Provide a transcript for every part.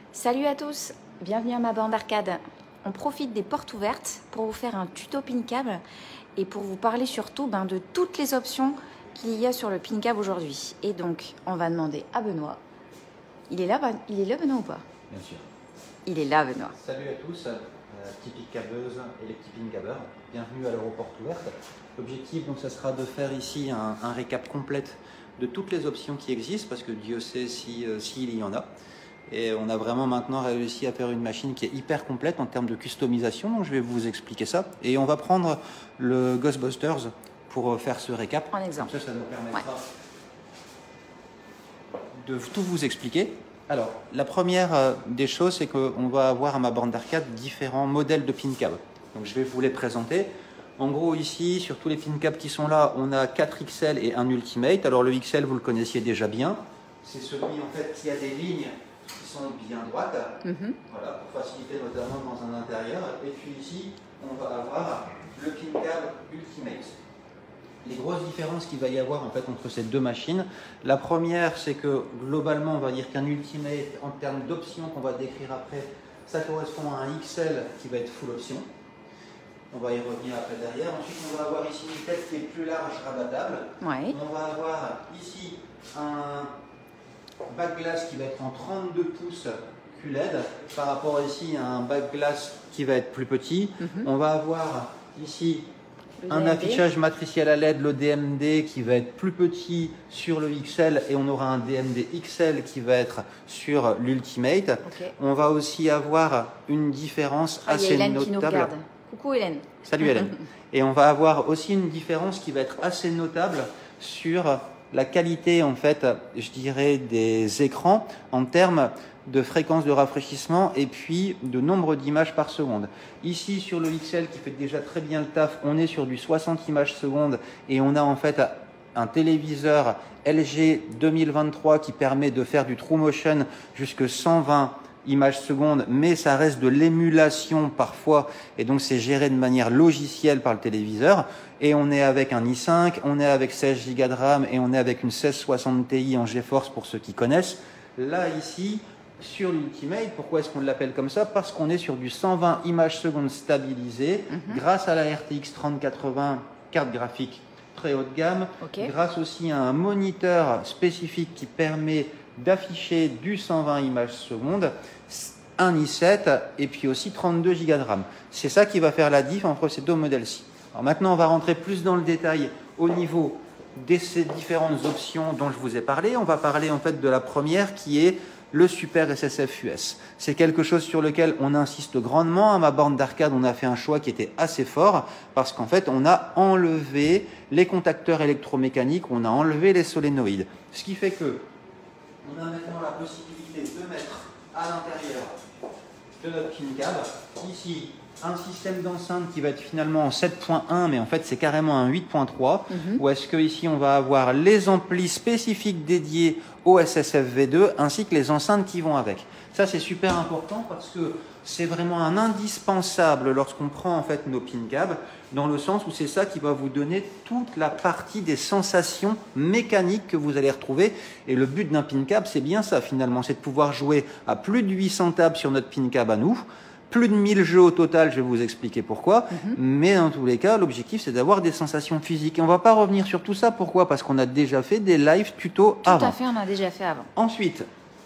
Salut à tous, bienvenue à ma bande arcade. On profite des portes ouvertes pour vous faire un tuto pin câble et pour vous parler surtout de toutes les options qu'il y a sur le pin câble aujourd'hui. Et donc, on va demander à Benoît. Il est là Benoît ou pas? Bien sûr. Il est là Benoît. Salut à tous, petits pin câbleuses et les petits pin câbleurs. Bienvenue à l'aéroport ouverte. L'objectif, donc, ça sera de faire ici un récap complète de toutes les options qui existent, parce que Dieu sait s'il y en a. Et on a vraiment maintenant réussi à faire une machine qui est hyper complète en termes de customisation. Donc je vais vous expliquer ça. Et on va prendre le Ghostbusters pour faire ce récap. En exemple. Comme ça nous permettra de tout vous expliquer. Alors, la première des choses, c'est qu'on va avoir à ma borne d'arcade différents modèles de pin câble. Donc je vais vous les présenter. En gros, ici, sur tous les pin câbles qui sont là, on a 4 XL et un Ultimate. Alors le XL, vous le connaissiez déjà bien. C'est celui en fait qui a des lignes qui sont bien droites, voilà, pour faciliter notamment dans un intérieur. Et puis ici, on va avoir le pin câble Ultimate. Les grosses différences qu'il va y avoir en fait entre ces deux machines, la première, c'est que globalement, on va dire qu'un Ultimate, en termes d'options qu'on va décrire après, ça correspond à un XL qui va être full option. On va y revenir après derrière. Ensuite, on va avoir ici une tête qui est plus large, rabattable. Ouais. On va avoir ici un back glass qui va être en 32 pouces QLED par rapport ici à un back glass qui va être plus petit. On va avoir ici un affichage matriciel à LED, le DMD, qui va être plus petit sur le XL, et on aura un DMD XL qui va être sur l'Ultimate. On va aussi avoir une différence assez Hélène qui nous notable. regarde. Coucou Hélène. Salut Hélène. Et on va avoir aussi une différence qui va être assez notable sur la qualité, en fait, je dirais, des écrans en termes de fréquence de rafraîchissement et puis de nombre d'images par seconde. Ici, sur le XL qui fait déjà très bien le taf, on est sur du 60 images secondes et on a en fait un téléviseur LG 2023 qui permet de faire du True Motion jusque 120 images secondes, mais ça reste de l'émulation parfois, et donc c'est géré de manière logicielle par le téléviseur. Et on est avec un i5, on est avec 16 Go de RAM et on est avec une 1660 Ti en GeForce pour ceux qui connaissent. Là, ici, sur l'Ultimate, pourquoi est-ce qu'on l'appelle comme ça? Parce qu'on est sur du 120 images secondes stabilisées grâce à la RTX 3080 carte graphique très haut de gamme, grâce aussi à un moniteur spécifique qui permet d'afficher du 120 images secondes, un i7 et puis aussi 32 Go de RAM. C'est ça qui va faire la diff entre ces deux modèles-ci. Alors maintenant, on va rentrer plus dans le détail au niveau de ces différentes options dont je vous ai parlé. On va parler en fait de la première qui est le Super SSF US. C'est quelque chose sur lequel on insiste grandement. À ma borne d'arcade, on a fait un choix qui était assez fort parce qu'en fait, on a enlevé les contacteurs électromécaniques, on a enlevé les solénoïdes. Ce qui fait que on a maintenant la possibilité de mettre à l'intérieur de notre pin câble, ici, un système d'enceinte qui va être finalement en 7.1, mais en fait c'est carrément un 8.3, où est-ce que ici on va avoir les amplis spécifiques dédiés au SSF V2, ainsi que les enceintes qui vont avec. Ça c'est super important parce que c'est vraiment un indispensable lorsqu'on prend en fait nos pin câbles, dans le sens où c'est ça qui va vous donner toute la partie des sensations mécaniques que vous allez retrouver. Et le but d'un pin câble, c'est bien ça finalement, c'est de pouvoir jouer à plus de 800 tables sur notre pin câble à nous, plus de 1000 jeux au total, je vais vous expliquer pourquoi, mais dans tous les cas, l'objectif c'est d'avoir des sensations physiques. Et on ne va pas revenir sur tout ça, pourquoi? Parce qu'on a déjà fait des live tutos avant. Tout à fait, on a déjà fait avant. Ensuite,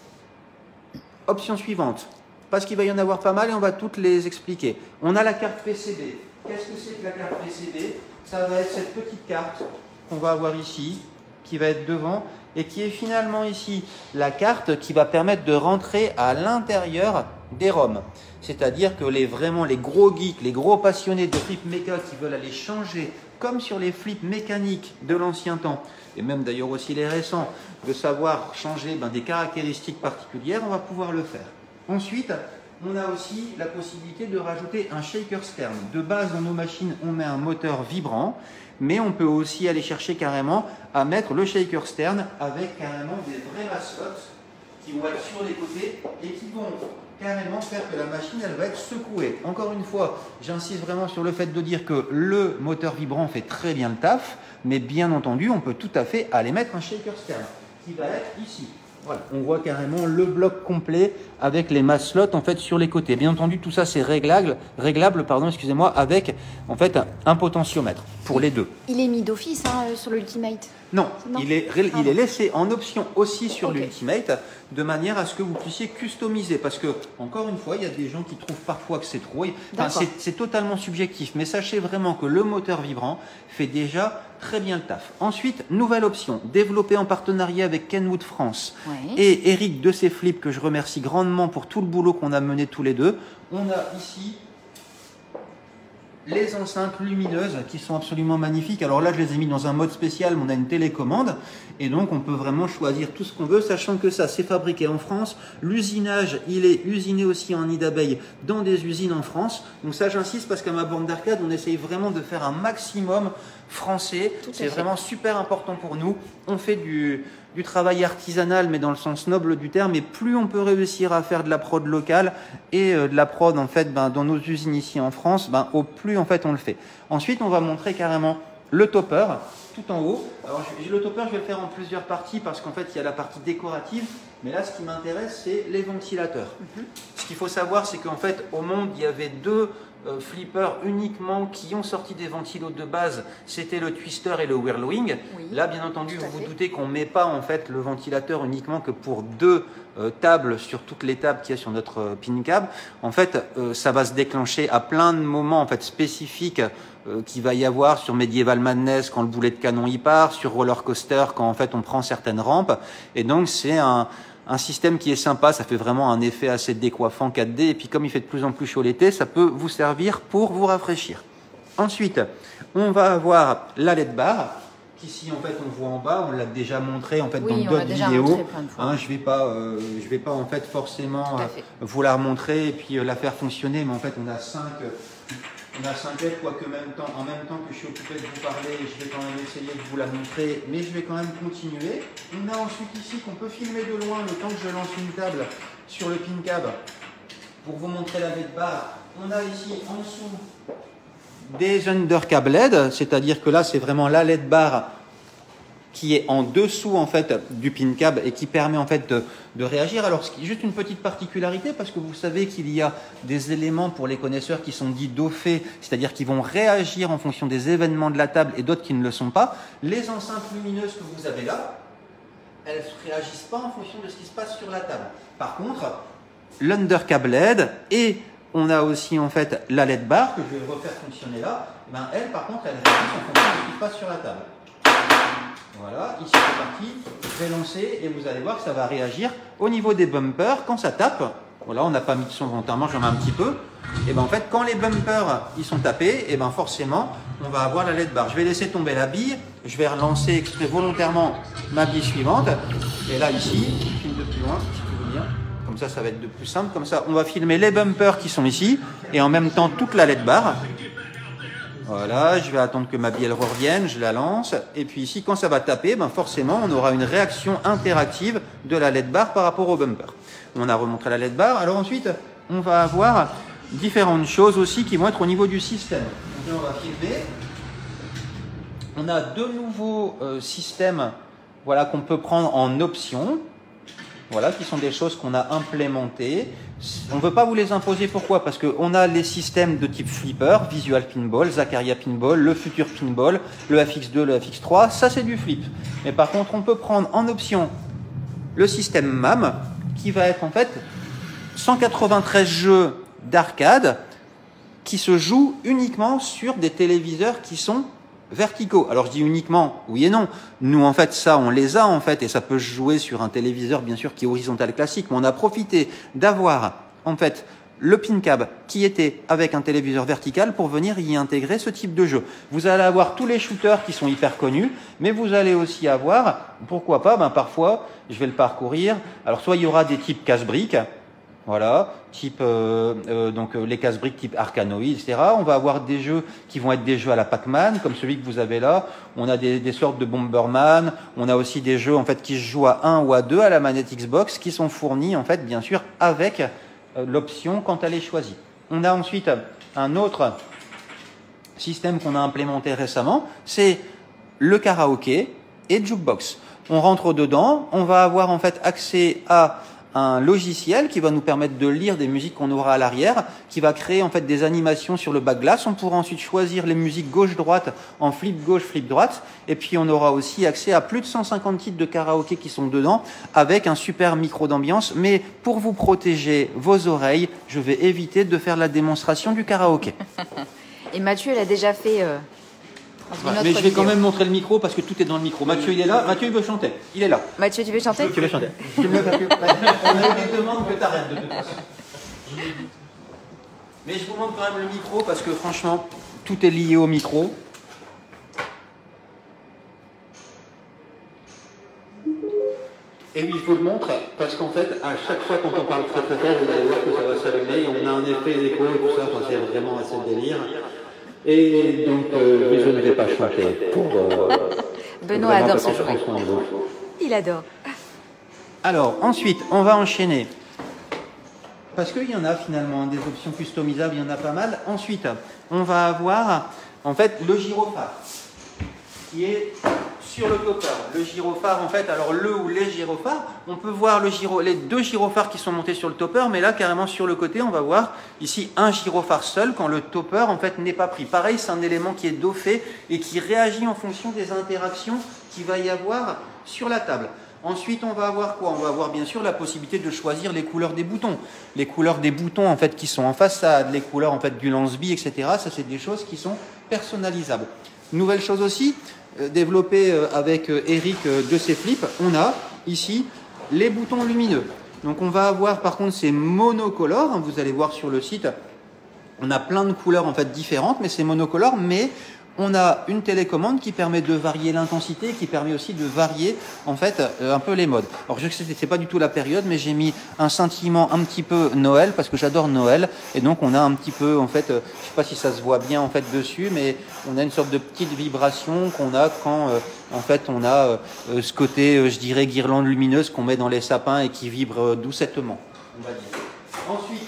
option suivante, parce qu'il va y en avoir pas mal et on va toutes les expliquer. On a la carte PCB. Qu'est-ce que c'est que la carte PCB? Ça va être cette petite carte qu'on va avoir ici, qui va être devant, et qui est finalement ici la carte qui va permettre de rentrer à l'intérieur des ROM. C'est-à-dire que vraiment les gros geeks, les gros passionnés de flip méca qui veulent aller changer, comme sur les flips mécaniques de l'ancien temps, et même d'ailleurs aussi les récents, de savoir changer des caractéristiques particulières, on va pouvoir le faire. Ensuite, on a aussi la possibilité de rajouter un shaker stern. De base, dans nos machines, on met un moteur vibrant, mais on peut aussi aller chercher carrément à mettre le shaker stern avec carrément des vraies mascottes qui vont être sur les côtés et qui vont carrément faire que la machine elle va être secouée. Encore une fois, j'insiste vraiment sur le fait de dire que le moteur vibrant fait très bien le taf, mais bien entendu, on peut tout à fait aller mettre un shaker stern qui va être ici. Voilà, on voit carrément le bloc complet avec les mass slots en fait sur les côtés. Bien entendu, tout ça c'est réglable pardon, excusez-moi, avec en fait un potentiomètre pour les deux. Il est mis d'office hein, sur l'Ultimate. Non, il est laissé en option aussi sur l'Ultimate de manière à ce que vous puissiez customiser. Parce que, encore une fois, il y a des gens qui trouvent parfois que c'est trop. Enfin, c'est totalement subjectif. Mais sachez vraiment que le moteur vibrant fait déjà très bien le taf. Ensuite, nouvelle option, développée en partenariat avec Kenwood France et Eric de ses flips, que je remercie grandement pour tout le boulot qu'on a mené tous les deux. On a ici les enceintes lumineuses qui sont absolument magnifiques. Alors là, je les ai mis dans un mode spécial, mais on a une télécommande et donc on peut vraiment choisir tout ce qu'on veut, sachant que ça, c'est fabriqué en France. L'usinage, il est usiné aussi en nid d'abeille dans des usines en France. Donc ça, j'insiste parce qu'à ma borne d'arcade, on essaye vraiment de faire un maximum français. C'est vraiment super important pour nous. On fait du travail artisanal, mais dans le sens noble du terme, et plus on peut réussir à faire de la prod locale et de la prod en fait dans nos usines ici en France, au plus en fait on le fait. Ensuite, on va montrer carrément le topper tout en haut. Alors le topper, je vais le faire en plusieurs parties parce qu'en fait il y a la partie décorative, mais là ce qui m'intéresse c'est les ventilateurs. Ce qu'il faut savoir, c'est qu'en fait au monde il y avait deux flippers uniquement qui ont sorti des ventilos de base, c'était le Twister et le Whirlwind. Là, bien entendu, vous vous doutez qu'on ne met pas en fait le ventilateur uniquement que pour deux tables sur toutes les tables qu'il y a sur notre pin cab. En fait, ça va se déclencher à plein de moments en fait spécifiques qu'il va y avoir sur Medieval Madness quand le boulet de canon y part, sur Roller Coaster quand en fait on prend certaines rampes. Et donc c'est un système qui est sympa, ça fait vraiment un effet assez décoiffant 4D, et puis comme il fait de plus en plus chaud l'été, ça peut vous servir pour vous rafraîchir. Ensuite, on va avoir la LED bar, qu'ici en fait on voit en bas, on l'a déjà montré en fait dans d'autres vidéos. Je vais pas en fait forcément vous la remontrer et puis la faire fonctionner, mais en fait on a 5 LED, quoique en même temps que je suis occupé de vous parler, je vais quand même essayer de vous la montrer, mais je vais quand même continuer. On a ensuite ici qu'on peut filmer de loin le temps que je lance une table sur le pin cab pour vous montrer la LED bar. On a ici en dessous des undercab LED, c'est-à-dire que là c'est vraiment la LED bar qui est en dessous en fait du pin cab et qui permet en fait de réagir. Alors juste une petite particularité, parce que vous savez qu'il y a des éléments pour les connaisseurs qui sont dits doffés, c'est-à-dire qui vont réagir en fonction des événements de la table et d'autres qui ne le sont pas. Les enceintes lumineuses que vous avez là, elles ne réagissent pas en fonction de ce qui se passe sur la table. Par contre, l'undercab LED et on a aussi en fait la LED bar que je vais refaire fonctionner là, elle par contre elle réagit en fonction de ce qui se passe sur la table. Voilà, ici c'est parti, je vais lancer et vous allez voir que ça va réagir au niveau des bumpers quand ça tape. Voilà, on n'a pas mis de son volontairement, j'en mets un petit peu. Et en fait, quand les bumpers ils sont tapés, et forcément, on va avoir la LED bar. Je vais laisser tomber la bille, je vais relancer exprès volontairement ma bille suivante. Et là ici, je filme de plus loin, si tu veux bien. Comme ça va être de plus simple. Comme ça, on va filmer les bumpers qui sont ici et en même temps toute la LED bar. Voilà, je vais attendre que ma bille elle revienne, je la lance. Et puis ici, quand ça va taper, forcément, on aura une réaction interactive de la LED bar par rapport au bumper. On a remontré la LED bar. Alors ensuite, on va avoir différentes choses aussi qui vont être au niveau du système. Donc là, on va filmer. On a deux nouveaux systèmes qu'on peut prendre en option. Voilà, qui sont des choses qu'on a implémentées. On ne veut pas vous les imposer. Pourquoi? Parce qu'on a les systèmes de type flipper, Visual Pinball, Zaccaria Pinball, le Futur Pinball, le FX2, le FX3. Ça, c'est du flip. Mais par contre, on peut prendre en option le système MAM, qui va être en fait 193 jeux d'arcade qui se jouent uniquement sur des téléviseurs qui sont verticaux. Alors je dis uniquement, oui et non. Nous en fait ça on les a en fait et ça peut jouer sur un téléviseur bien sûr qui est horizontal classique, mais on a profité d'avoir en fait le pin cab qui était avec un téléviseur vertical pour venir y intégrer ce type de jeu. Vous allez avoir tous les shooters qui sont hyper connus, mais vous allez aussi avoir, pourquoi pas, parfois, je vais le parcourir, alors soit il y aura des types casse-briques, voilà, type donc les casse-briques type Arkanoid, etc. On va avoir des jeux qui vont être des jeux à la Pac-Man, comme celui que vous avez là. On a des sortes de Bomberman. On a aussi des jeux en fait qui se jouent à 1 ou à 2 à la manette Xbox, qui sont fournis en fait bien sûr avec l'option quand elle est choisie. On a ensuite un autre système qu'on a implémenté récemment, c'est le karaoké et jukebox. On rentre dedans, on va avoir en fait accès à un logiciel qui va nous permettre de lire des musiques qu'on aura à l'arrière, qui va créer en fait des animations sur le bac glace. On pourra ensuite choisir les musiques gauche-droite en flip gauche, flip droite. Et puis on aura aussi accès à plus de 150 titres de karaoké qui sont dedans, avec un super micro d'ambiance. Mais pour vous protéger vos oreilles, je vais éviter de faire la démonstration du karaoké. Et Mathieu, il a déjà fait... Voilà, mais je vais quand même montrer le micro parce que tout est dans le micro. Mathieu, il est là. Mathieu, il veut chanter. Il est là. Mathieu, tu veux chanter? Tu veux chanter. On a eu des demandes que tu arrêtes de toute façon. Mais je vous montre quand même le micro parce que franchement, tout est lié au micro. Et oui, il faut le montrer parce qu'en fait, à chaque fois quand on parle très très fort, vous allez voir que ça va s'allumer. On a un effet d'écho et tout ça. Enfin, c'est vraiment assez délire. Et donc, je ne vais pas chanter pour... Benoît adore ce jeu. Il adore. Alors, ensuite, on va enchaîner. Parce qu'il y en a finalement des options customisables, il y en a pas mal. Ensuite, on va avoir en fait le gyrophare qui est sur le topper. Le gyrophare, en fait, alors le ou les gyrophares, on peut voir les deux gyrophares qui sont montés sur le topper, mais là, carrément sur le côté, on va voir ici un gyrophare seul quand le topper, en fait, n'est pas pris. Pareil, c'est un élément qui est doffé et qui réagit en fonction des interactions qu'il va y avoir sur la table. Ensuite, on va avoir quoi? On va avoir bien sûr la possibilité de choisir les couleurs des boutons. Les couleurs des boutons, en fait, qui sont en façade, les couleurs, en fait, du lance-bille, etc. Ça, c'est des choses qui sont personnalisables. Nouvelle chose aussi, développée avec Eric de ses flips, on a ici les boutons lumineux. Donc, on va avoir, par contre, ces monocolores. Vous allez voir sur le site, on a plein de couleurs, en fait, différentes, mais c'est monocolore, mais... on a une télécommande qui permet de varier l'intensité, qui permet aussi de varier en fait un peu les modes. Alors je sais que c'est pas du tout la période, mais j'ai mis un sentiment un petit peu Noël parce que j'adore Noël et donc on a un petit peu en fait, je sais pas si ça se voit bien en fait dessus, mais on a une sorte de petite vibration qu'on a quand en fait on a ce côté, je dirais guirlande lumineuse qu'on met dans les sapins et qui vibre doucettement, on va dire. Ensuite,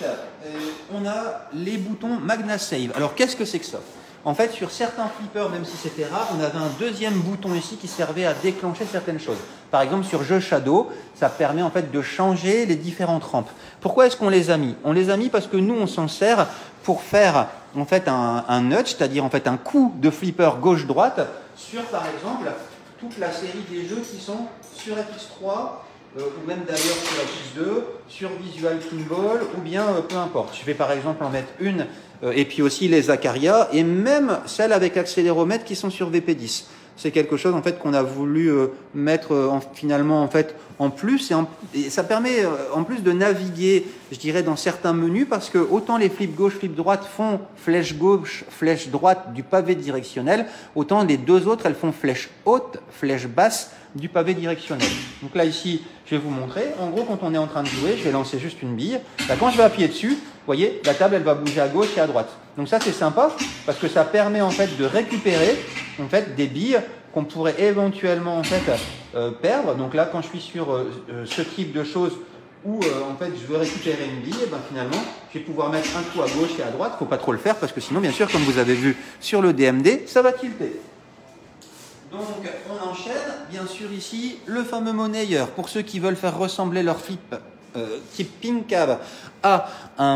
on a les boutons MagnaSave. Alors qu'est-ce que c'est que ça? En fait, sur certains flippers, même si c'était rare, on avait un deuxième bouton ici qui servait à déclencher certaines choses. Par exemple, sur Jeu Shadow, ça permet en fait de changer les différentes rampes. Pourquoi est-ce qu'on les a mis? On les a mis parce que nous, on s'en sert pour faire en fait un nudge, c'est-à-dire en fait un coup de flipper gauche-droite sur, par exemple, toute la série des jeux qui sont sur FX3, ou même d'ailleurs sur FX2, sur Visual Pinball, ou bien peu importe. Je vais par exemple en mettre une, et puis aussi les Acaria, et même celles avec accéléromètre qui sont sur VP10. C'est quelque chose en fait qu'on a voulu mettre finalement en fait en plus, et ça permet en plus de naviguer, je dirais, dans certains menus, parce que autant les flips gauche, flip droite font flèche gauche, flèche droite du pavé directionnel, autant les deux autres elles font flèche haute, flèche basse du pavé directionnel. Donc là ici, je vais vous montrer. En gros, quand on est en train de jouer, je vais lancer juste une bille. Là, quand je vais appuyer dessus, vous voyez, la table elle va bouger à gauche et à droite. Donc ça c'est sympa parce que ça permet en fait de récupérer en fait des billes qu'on pourrait éventuellement en fait perdre. Donc là, quand je suis sur ce type de choses où en fait je veux récupérer une bille, et ben finalement je vais pouvoir mettre un coup à gauche et à droite. Faut pas trop le faire parce que sinon, bien sûr, comme vous avez vu sur le DMD, ça va tilter. Donc on enchaîne, bien sûr ici, le fameux monnayeur. Pour ceux qui veulent faire ressembler leur flip type PinCab à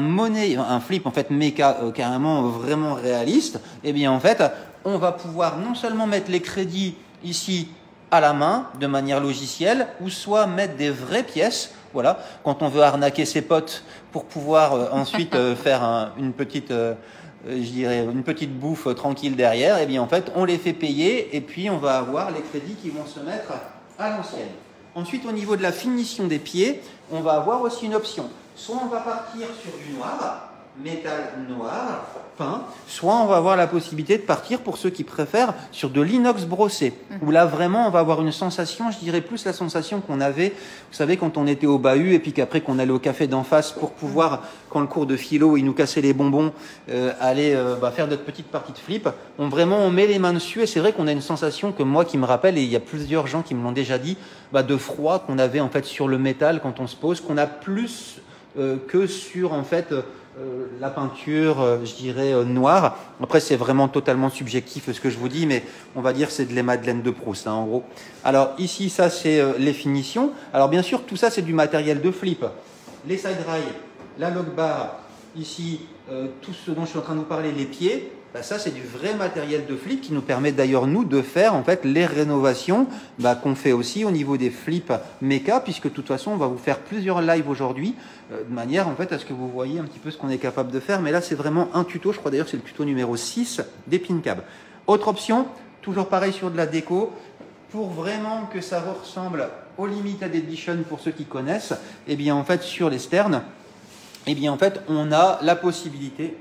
un flip en fait méca carrément vraiment réaliste, et bien en fait on va pouvoir non seulement mettre les crédits ici à la main de manière logicielle, ou soit mettre des vraies pièces, voilà, quand on veut arnaquer ses potes pour pouvoir ensuite faire une petite je dirais une petite bouffe tranquille derrière, et bien en fait on les fait payer et puis on va avoir les crédits qui vont se mettre à l'ancienne. Ensuite, au niveau de la finition des pieds, on va avoir aussi une option. Soit on va partir sur du noir, métal noir, peint, soit on va avoir la possibilité de partir, pour ceux qui préfèrent, sur de l'inox brossé. Où là, vraiment, on va avoir une sensation, je dirais plus la sensation qu'on avait, vous savez, quand on était au bahut et puis qu'après qu'on allait au café d'en face pour pouvoir, quand le cours de philo, il nous cassait les bonbons, aller faire notre petite partie de flip. On met les mains dessus et c'est vrai qu'on a une sensation que moi qui me rappelle, et il y a plusieurs gens qui me l'ont déjà dit, de froid qu'on avait en fait sur le métal quand on se pose, qu'on a plus que sur en fait la peinture, je dirais noire. Après, c'est vraiment totalement subjectif ce que je vous dis, mais on va dire c'est de les Madeleines de Proust, hein, en gros. Alors ici, ça c'est les finitions. Alors bien sûr, tout ça c'est du matériel de flip. Les side rails, la log bar, ici tout ce dont je suis en train de vous parler, les pieds. Bah ça c'est du vrai matériel de flip qui nous permet d'ailleurs nous de faire en fait les rénovations qu'on fait aussi au niveau des flips méca, puisque de toute façon on va vous faire plusieurs lives aujourd'hui de manière en fait à ce que vous voyez un petit peu ce qu'on est capable de faire. Mais là c'est vraiment un tuto, je crois d'ailleurs c'est le tuto numéro 6 des pin cabs. Autre option, toujours pareil sur de la déco, pour vraiment que ça ressemble aux Limited Edition pour ceux qui connaissent, et bien en fait sur les sternes, et bien en fait on a la possibilité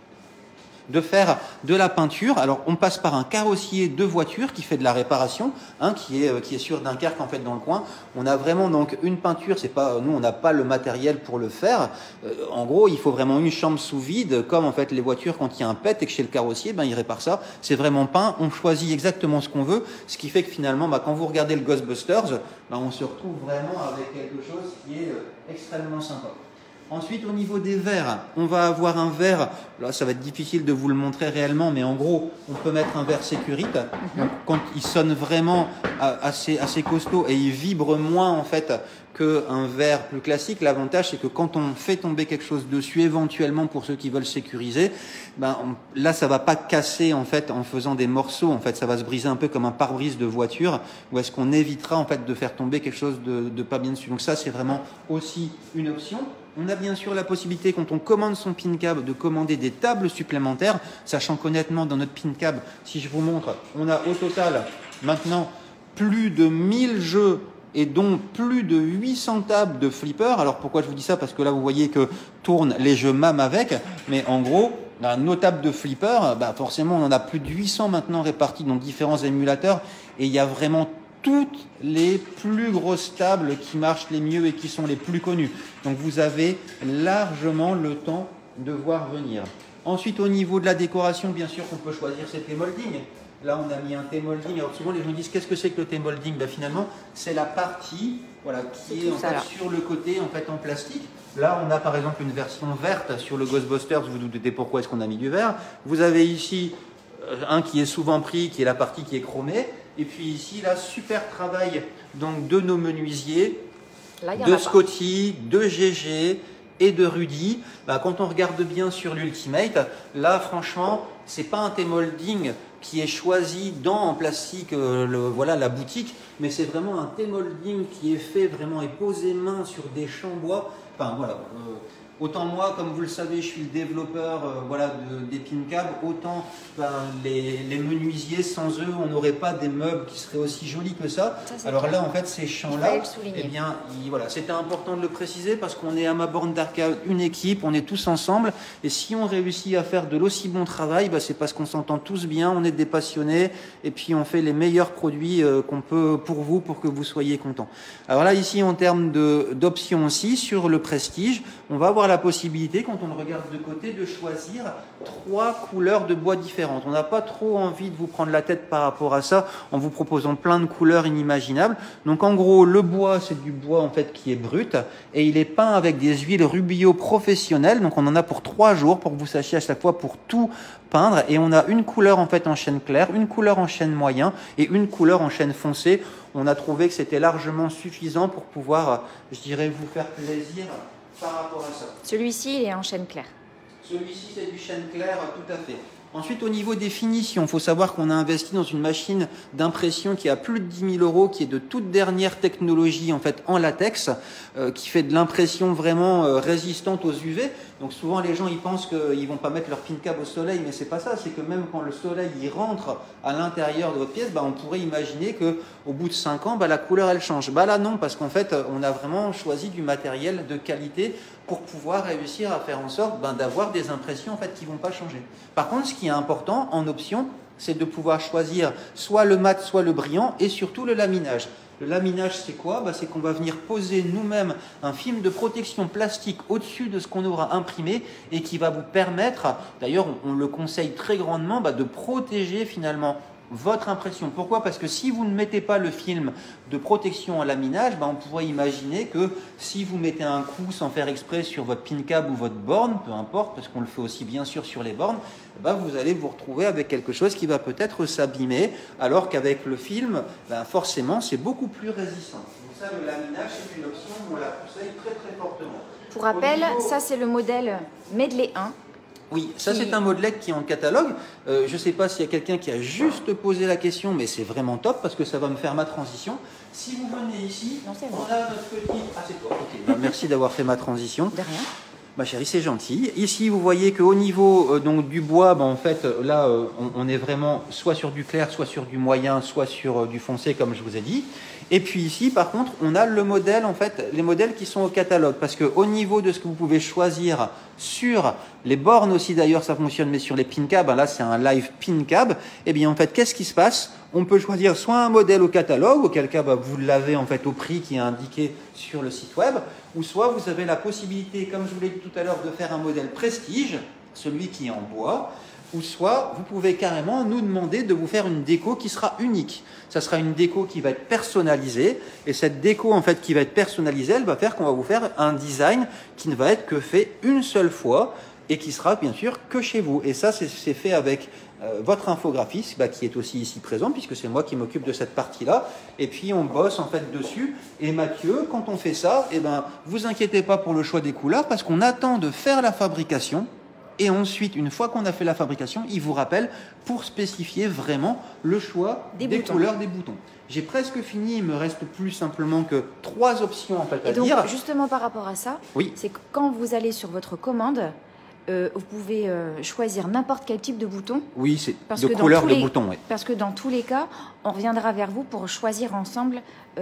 de faire de la peinture. Alors on passe par un carrossier de voiture qui fait de la réparation, hein, qui est sur Dunkerque en fait dans le coin. On a vraiment donc une peinture, c'est pas nous on n'a pas le matériel pour le faire. En gros il faut vraiment une chambre sous vide, comme en fait les voitures quand il y a un pet et que chez le carrossier il répare ça. C'est vraiment peint, on choisit exactement ce qu'on veut, ce qui fait que finalement quand vous regardez le Ghostbusters, on se retrouve vraiment avec quelque chose qui est extrêmement sympa. Ensuite, au niveau des verres, on va avoir un verre, là ça va être difficile de vous le montrer réellement, mais en gros, on peut mettre un verre sécurité. Donc, quand il sonne vraiment assez costaud et il vibre moins en fait qu'un verre plus classique, l'avantage c'est que quand on fait tomber quelque chose dessus, éventuellement pour ceux qui veulent sécuriser, là ça va pas casser en fait en faisant des morceaux, en fait ça va se briser un peu comme un pare-brise de voiture, où est-ce qu'on évitera en fait de faire tomber quelque chose de pas bien dessus. Donc ça c'est vraiment aussi une option. On a bien sûr la possibilité, quand on commande son pin cab, de commander des tables supplémentaires, sachant qu'honnêtement, dans notre pin cab, si je vous montre, on a au total maintenant plus de 1000 jeux et dont plus de 800 tables de flipper. Alors pourquoi je vous dis ça? Parce que là, vous voyez que tournent les jeux MAM avec, mais en gros, nos tables de flipper, forcément, on en a plus de 800 maintenant répartis dans différents émulateurs, et il y a vraiment toutes les plus grosses tables qui marchent les mieux et qui sont les plus connues. Donc vous avez largement le temps de voir venir. Ensuite, au niveau de la décoration, bien sûr qu'on peut choisir ses T-molding. Là, on a mis un T-molding. Alors souvent, les gens disent qu'est-ce que c'est que le T-molding? Finalement, c'est la partie qui est en fait sur le côté en plastique. Là, on a par exemple une version verte sur le Ghostbusters. Vous vous doutez pourquoi est-ce qu'on a mis du vert. Vous avez ici un qui est souvent pris, qui est la partie qui est chromée. Et puis ici, là, super travail donc, de nos menuisiers, de Scotty, de GG et de Rudy. Quand on regarde bien sur l'Ultimate, là, franchement, c'est pas un T-molding qui est choisi en plastique, la boutique, mais c'est vraiment un T-molding qui est fait vraiment et posé main sur des champs bois. Enfin, voilà. Autant moi, comme vous le savez, je suis le développeur des pin cabs, autant les menuisiers, sans eux, on n'aurait pas des meubles qui seraient aussi jolis que ça. Alors là, en fait, ces champs-là, c'était important de le préciser parce qu'on est à ma borne d'arcade, une équipe, on est tous ensemble. Et si on réussit à faire de l'aussi bon travail, c'est parce qu'on s'entend tous bien, on est des passionnés et puis on fait les meilleurs produits qu'on peut pour vous, pour que vous soyez contents. Alors là, ici, en termes d'options aussi, sur le Prestige, on va avoir la possibilité, quand on le regarde de côté, de choisir 3 couleurs de bois différentes. On n'a pas trop envie de vous prendre la tête par rapport à ça en vous proposant plein de couleurs inimaginables. Donc en gros, le bois, c'est du bois en fait qui est brut et il est peint avec des huiles Rubio professionnelles. Donc on en a pour 3 jours pour que vous sachiez à chaque fois pour tout peindre. Et on a une couleur en fait en chêne clair, une couleur en chêne moyen et une couleur en chêne foncé. On a trouvé que c'était largement suffisant pour pouvoir, je dirais, vous faire plaisir par rapport à ça. Celui-ci, il est en chêne clair. Celui-ci, c'est du chêne clair, tout à fait. Ensuite, au niveau des finitions, il faut savoir qu'on a investi dans une machine d'impression qui a plus de 10 000 €, qui est de toute dernière technologie en fait en latex, qui fait de l'impression vraiment résistante aux UV. Donc souvent les gens ils pensent qu'ils vont pas mettre leur pin cab au soleil, mais c'est pas ça. C'est que même quand le soleil il rentre à l'intérieur de votre pièce, on pourrait imaginer que au bout de 5 ans, la couleur elle change. Là non, parce qu'en fait on a vraiment choisi du matériel de qualité pour pouvoir réussir à faire en sorte d'avoir des impressions en fait qui vont pas changer. Par contre, ce qui est important en option, c'est de pouvoir choisir soit le mat, soit le brillant, et surtout le laminage. Le laminage, c'est quoi? C'est qu'on va venir poser nous-mêmes un film de protection plastique au-dessus de ce qu'on aura imprimé et qui va vous permettre, d'ailleurs on le conseille très grandement, de protéger finalement votre impression. Pourquoi? Parce que si vous ne mettez pas le film de protection à laminage, on pourrait imaginer que si vous mettez un coup sans faire exprès sur votre pin cab ou votre borne, peu importe, parce qu'on le fait aussi bien sûr sur les bornes, vous allez vous retrouver avec quelque chose qui va peut-être s'abîmer, alors qu'avec le film, forcément, c'est beaucoup plus résistant. Donc ça, le laminage, c'est une option où on la conseille très très fortement. Pour rappel, ça c'est le modèle Medley 1. Oui, ça c'est un modèle qui est en catalogue. Je ne sais pas s'il y a quelqu'un qui a juste posé la question, mais c'est vraiment top parce que ça va me faire ma transition. Si vous venez ici, on a notre petit... Ah, c'est toi, ok. Merci d'avoir fait ma transition. De rien. Ma chérie, c'est gentil. Ici, vous voyez qu'au niveau donc, du bois, en fait, là, on est vraiment soit sur du clair, soit sur du moyen, soit sur du foncé, comme je vous ai dit. Et puis ici, par contre, on a le modèle, en fait, les modèles qui sont au catalogue. Parce qu'au niveau de ce que vous pouvez choisir sur les bornes aussi, d'ailleurs, ça fonctionne, mais sur les pin cabs, là, c'est un live pin cab. Eh bien, en fait, qu'est-ce qui se passe? On peut choisir soit un modèle au catalogue, auquel cas, vous l'avez, en fait, au prix qui est indiqué sur le site web, ou soit vous avez la possibilité, comme je vous l'ai dit tout à l'heure, de faire un modèle prestige, celui qui est en bois, ou soit vous pouvez carrément nous demander de vous faire une déco qui sera unique. Ça sera une déco qui va être personnalisée, et cette déco en fait qui va être personnalisée, elle va faire qu'on va vous faire un design qui ne va être que fait une seule fois et qui sera bien sûr que chez vous. Et ça c'est fait avec votre infographiste qui est aussi ici présent, puisque c'est moi qui m'occupe de cette partie-là, et puis on bosse en fait dessus. Et Mathieu, quand on fait ça, vous inquiétez pas pour le choix des couleurs, parce qu'on attend de faire la fabrication. Et ensuite, une fois qu'on a fait la fabrication, il vous rappelle pour spécifier vraiment le choix des couleurs des boutons. J'ai presque fini, il me reste plus simplement que 3 options en fait à dire. Et donc, justement par rapport à ça, oui, c'est que quand vous allez sur votre commande, vous pouvez choisir n'importe quel type de bouton. Oui, c'est de couleur de bouton. Oui. Parce que dans tous les cas, on reviendra vers vous pour choisir ensemble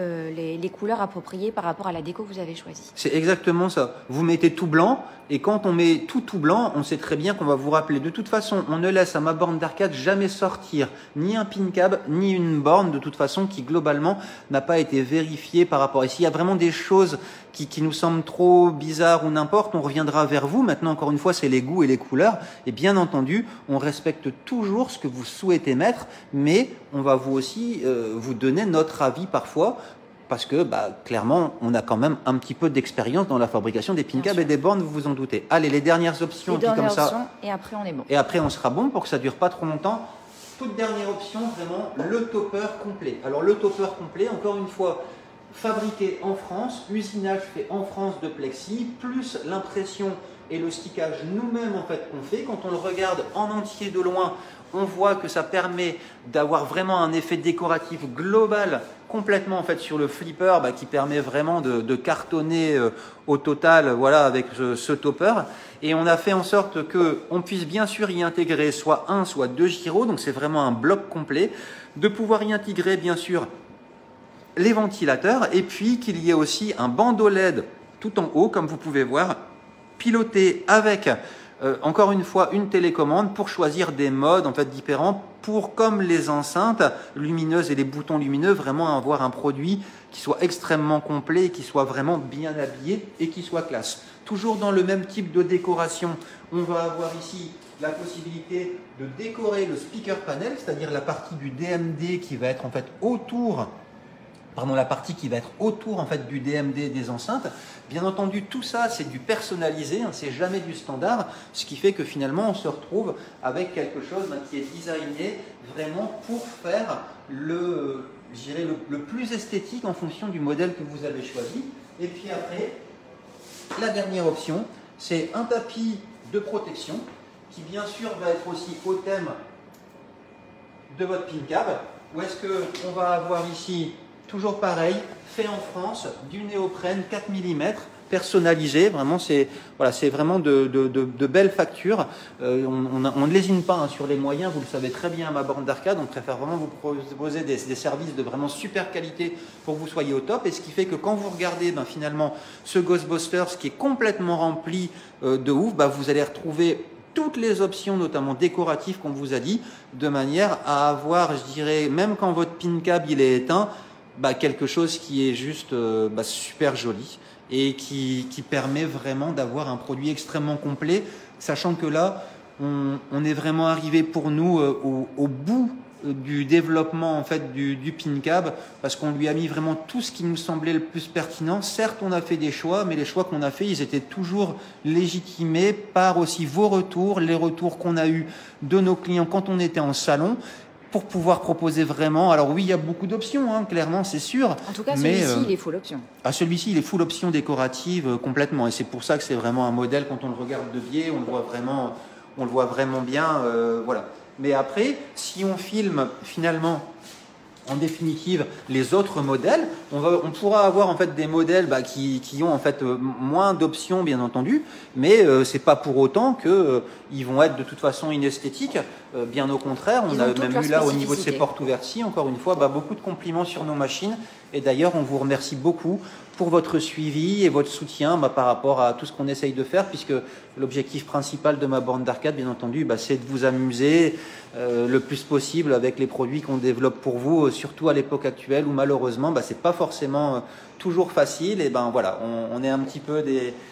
les couleurs appropriées par rapport à la déco que vous avez choisie. C'est exactement ça. Vous mettez tout blanc, et quand on met tout blanc, on sait très bien qu'on va vous rappeler. De toute façon, on ne laisse à ma borne d'arcade jamais sortir ni un pin cab, ni une borne, de toute façon, qui globalement n'a pas été vérifiée par rapport. Et s'il y a vraiment des choses qui nous semblent trop bizarres ou n'importe, on reviendra vers vous. Maintenant, encore une fois, c'est les goûts et les couleurs. Et bien entendu, on respecte toujours ce que vous souhaitez mettre, mais on va vous aussi vous donner notre avis parfois, parce que clairement, on a quand même un petit peu d'expérience dans la fabrication des pin cabs et des bornes, vous vous en doutez. Allez, les dernières options, et après on est bon. Et après on sera bon pour que ça dure pas trop longtemps. Toute dernière option, vraiment, le topper complet. Alors le topper complet, encore une fois, fabriqué en France, usinage fait en France de plexi, plus l'impression et le stickage nous-mêmes en fait qu'on fait. Quand on le regarde en entier de loin, on voit que ça permet d'avoir vraiment un effet décoratif global complètement en fait sur le flipper qui permet vraiment de cartonner au total, voilà, avec ce topper. Et on a fait en sorte qu'on puisse bien sûr y intégrer soit un, soit 2 gyros, donc c'est vraiment un bloc complet, de pouvoir y intégrer bien sûr les ventilateurs, et puis qu'il y ait aussi un bandeau LED tout en haut, comme vous pouvez voir, piloté avec encore une fois une télécommande pour choisir des modes en fait différents, pour, comme les enceintes lumineuses et les boutons lumineux, vraiment avoir un produit qui soit extrêmement complet, qui soit vraiment bien habillé et qui soit classe. Toujours dans le même type de décoration, on va avoir ici la possibilité de décorer le speaker panel, c'est-à-dire la partie du DMD qui va être en fait autour, la partie qui va être autour en fait du DMD des enceintes. Bien entendu, tout ça c'est du personnalisé, c'est jamais du standard, ce qui fait que finalement on se retrouve avec quelque chose qui est designé vraiment pour faire le plus esthétique en fonction du modèle que vous avez choisi. Et puis après, la dernière option, c'est un tapis de protection qui bien sûr va être aussi au thème de votre pin cab. Où est-ce qu'on va avoir ici, toujours pareil, fait en France, du néoprène 4 mm, personnalisé. Vraiment, c'est vraiment de belles factures. On ne lésine pas sur les moyens, vous le savez très bien à ma borne d'arcade. On préfère vraiment vous proposer des services de vraiment super qualité pour que vous soyez au top. Et ce qui fait que quand vous regardez finalement ce Ghostbusters qui est complètement rempli de ouf, vous allez retrouver toutes les options, notamment décoratives qu'on vous a dit, de manière à avoir, je dirais, même quand votre pin cab il est éteint, quelque chose qui est juste super joli et qui permet vraiment d'avoir un produit extrêmement complet, sachant que là, on est vraiment arrivé pour nous au bout du développement en fait du pin cab, parce qu'on lui a mis vraiment tout ce qui nous semblait le plus pertinent. Certes, on a fait des choix, mais les choix qu'on a fait, ils étaient toujours légitimés par aussi vos retours, les retours qu'on a eus de nos clients quand on était en salon, pour pouvoir proposer vraiment. Alors oui, il y a beaucoup d'options, hein, clairement, c'est sûr. En tout cas, celui-ci, il est full option. Ah, celui-ci, il est full option décorative complètement, et c'est pour ça que c'est vraiment un modèle. Quand on le regarde de biais, on le voit vraiment bien, voilà. Mais après, si on filme finalement, en définitive, les autres modèles, on pourra avoir en fait des modèles qui ont en fait moins d'options, bien entendu, mais c'est pas pour autant que ils vont être de toute façon inesthétiques. Bien au contraire, on a même eu là au niveau de ces portes ouvertes-ci, encore une fois, beaucoup de compliments sur nos machines. Et d'ailleurs, on vous remercie beaucoup pour votre suivi et votre soutien par rapport à tout ce qu'on essaye de faire, puisque l'objectif principal de ma borne d'arcade, bien entendu, c'est de vous amuser le plus possible avec les produits qu'on développe pour vous, surtout à l'époque actuelle où malheureusement, c'est pas forcément toujours facile. Et voilà, on est un petit peu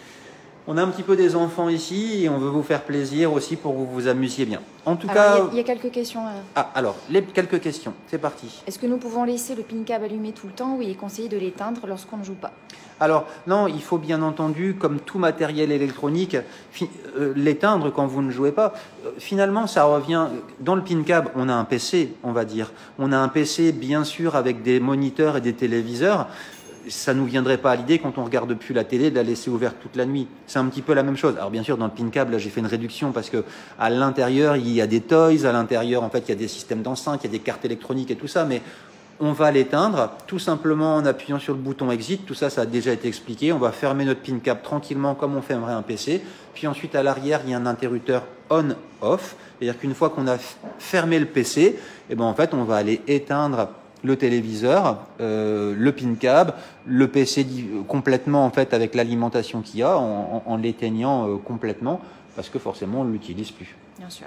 des enfants ici, et on veut vous faire plaisir aussi pour que vous vous amusiez bien. En tout cas, il y a quelques questions. Alors, quelques questions. C'est parti. Est-ce que nous pouvons laisser le pin cab allumé tout le temps, ou il est conseillé de l'éteindre lorsqu'on ne joue pas? Alors, non, il faut bien entendu, comme tout matériel électronique, l'éteindre quand vous ne jouez pas. Finalement, ça revient... Dans le pin cab, on a un PC, on va dire. On a un PC, bien sûr, avec des moniteurs et des téléviseurs. Ça nous viendrait pas à l'idée, quand on regarde plus la télé, de la laisser ouverte toute la nuit. C'est un petit peu la même chose. Alors bien sûr, dans le pin cab, là, j'ai fait une réduction parce que à l'intérieur, il y a des toys, à l'intérieur, en fait, il y a des systèmes d'enceinte, il y a des cartes électroniques et tout ça, mais on va l'éteindre tout simplement en appuyant sur le bouton exit. Tout ça, ça a déjà été expliqué. On va fermer notre pin cab tranquillement comme on fermerait un PC. Puis ensuite, à l'arrière, il y a un interrupteur on-off. C'est-à-dire qu'une fois qu'on a fermé le PC, en fait, on va aller éteindre le téléviseur, le pin cab, le PC complètement en fait avec l'alimentation qu'il y a, en l'éteignant complètement, parce que forcément on ne l'utilise plus. Bien sûr.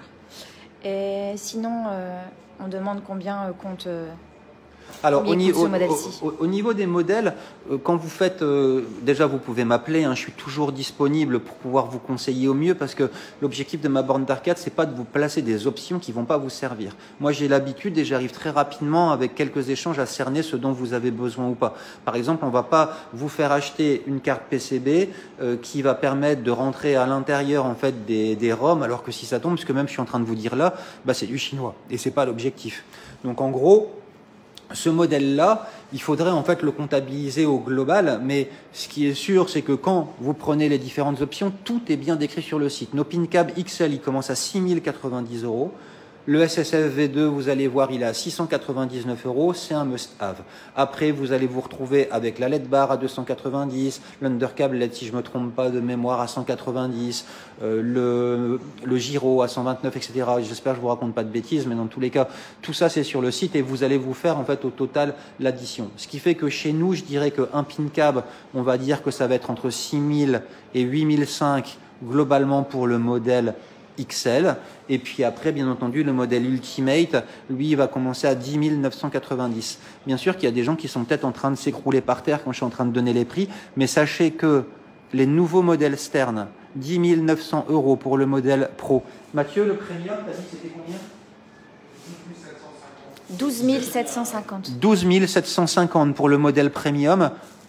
Et sinon, on demande combien compte... Alors au niveau des modèles, quand vous faites, déjà vous pouvez m'appeler, je suis toujours disponible pour pouvoir vous conseiller au mieux, parce que l'objectif de ma borne d'arcade, c'est pas de vous placer des options qui vont pas vous servir. Moi j'ai l'habitude, et j'arrive très rapidement avec quelques échanges à cerner ce dont vous avez besoin ou pas. Par exemple, on va pas vous faire acheter une carte PCB qui va permettre de rentrer à l'intérieur en fait des ROM, alors que si ça tombe, ce que même je suis en train de vous dire là, c'est du chinois, et c'est pas l'objectif. Donc en gros, ce modèle-là, il faudrait en fait le comptabiliser au global, mais ce qui est sûr, c'est que quand vous prenez les différentes options, tout est bien décrit sur le site. Nos pin cab XL, ils commencent à 6 090 €. Le SSF V2, vous allez voir, il est à 699 €, c'est un must-have. Après, vous allez vous retrouver avec la LED bar à 290, l'undercable LED, si je me trompe pas, de mémoire à 190, le gyro à 129, etc. J'espère que je vous raconte pas de bêtises, mais dans tous les cas, tout ça c'est sur le site, et vous allez vous faire en fait au total l'addition. Ce qui fait que chez nous, je dirais qu'un pin cab, on va dire que ça va être entre 6 000 et 8 500 globalement pour le modèle XL, et puis après, bien entendu, le modèle Ultimate, lui, il va commencer à 10 990. Bien sûr qu'il y a des gens qui sont peut-être en train de s'écrouler par terre quand je suis en train de donner les prix, mais sachez que les nouveaux modèles Stern, 10 900 € pour le modèle Pro. Mathieu, le premium, t'as dit que c'était combien? 12 750. 12 750 pour le modèle Premium.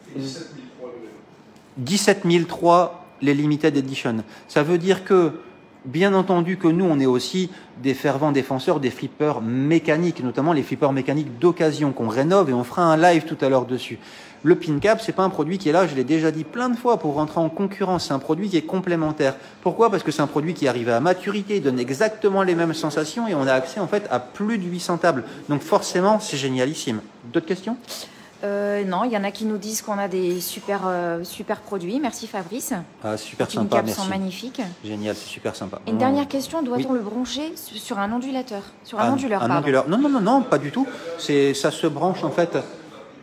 17 003 les Limited Edition. Ça veut dire que, bien entendu, que nous, on est aussi des fervents défenseurs des flippers mécaniques, notamment les flippers mécaniques d'occasion qu'on rénove, et on fera un live tout à l'heure dessus. Le pin cab, c'est pas un produit qui est là, je l'ai déjà dit plein de fois, pour rentrer en concurrence. C'est un produit qui est complémentaire. Pourquoi? Parce que c'est un produit qui arrive à maturité, il donne exactement les mêmes sensations, et on a accès en fait à plus de 800 tables. Donc forcément, c'est génialissime. D'autres questions? Non, il y en a qui nous disent qu'on a des super produits. Merci Fabrice. Ah, super les sympa, câbles merci. sont magnifiques. Génial, c'est super sympa. Une dernière question, doit-on le brancher sur un ondulateur, sur un onduleur, onduleur. Non, pas du tout. Ça se branche en fait.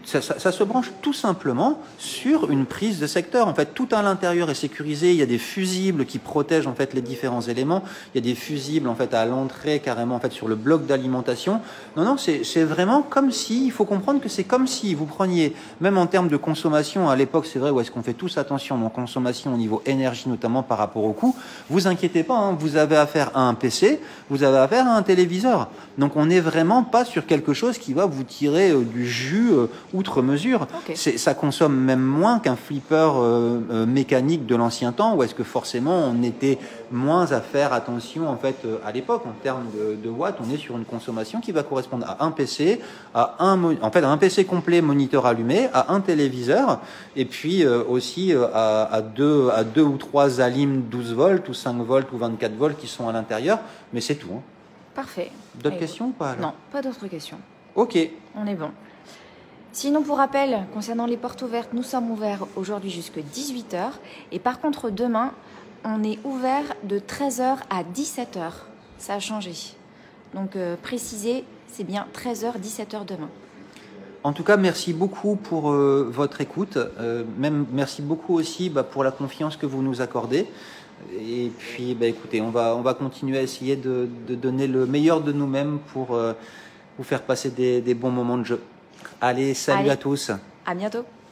ça se branche tout simplement sur une prise de secteur. En fait, tout à l'intérieur est sécurisé. Il y a des fusibles qui protègent en fait les différents éléments. Il y a des fusibles en fait à l'entrée, carrément en fait sur le bloc d'alimentation. Non, non, c'est vraiment comme si. Il faut comprendre que c'est comme si vous preniez, même en termes de consommation. À l'époque, c'est vrai, où est-ce qu'on fait tous attention en consommation au niveau énergie, notamment par rapport au coût. Vous inquiétez pas, hein, vous avez affaire à un PC, vous avez affaire à un téléviseur. Donc, on n'est vraiment pas sur quelque chose qui va vous tirer du jus outre mesure. Okay. Ça consomme même moins qu'un flipper mécanique de l'ancien temps, où est-ce que forcément on était moins à faire attention en fait à l'époque en termes de watts. On est sur une consommation qui va correspondre à un PC, à un PC complet, moniteur allumé, à un téléviseur, et puis aussi à deux ou trois alimes 12 volts ou 5 volts ou 24 volts qui sont à l'intérieur, mais c'est tout. Hein. Parfait. D'autres questions ou pas alors? Non, pas d'autres questions. Ok. On est bon. Sinon, pour rappel, concernant les portes ouvertes, nous sommes ouverts aujourd'hui jusqu'à 18h. Et par contre, demain, on est ouvert de 13h à 17h. Ça a changé. Donc, précisez, c'est bien 13h, 17h demain. En tout cas, merci beaucoup pour votre écoute. Même merci beaucoup aussi pour la confiance que vous nous accordez. Et puis, écoutez, on va continuer à essayer de donner le meilleur de nous-mêmes pour vous faire passer des bons moments de jeu. Allez, salut à tous. À bientôt.